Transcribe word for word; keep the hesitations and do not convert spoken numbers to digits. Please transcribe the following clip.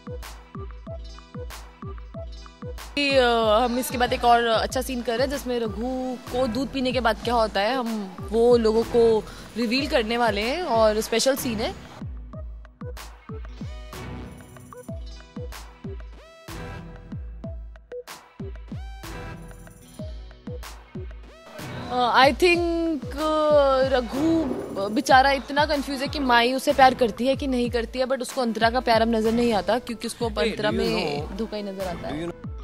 कि, अ, हम इसके बाद एक और अच्छा सीन कर रहे हैं जिसमें रघु को दूध पीने के बाद क्या होता है हम वो लोगों को रिवील करने वाले हैं और स्पेशल सीन है। आई थिंक रघु बेचारा इतना कंफ्यूज है कि माई उसे प्यार करती है कि नहीं करती है, बट उसको अंतरा का प्यार अब नजर नहीं आता क्योंकि उसको अंतरा में धोखा ही नजर आता है।